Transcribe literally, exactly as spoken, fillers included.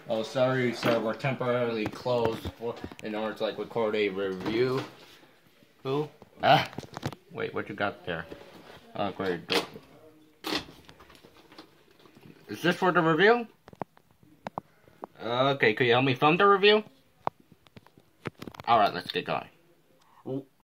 Oh, sorry, sir. We're temporarily closed for, in order to like record a review. Who? Ah, wait, what you got there? Oh, great. Is this for the review? Okay, could you help me film the review? Alright, let's get going.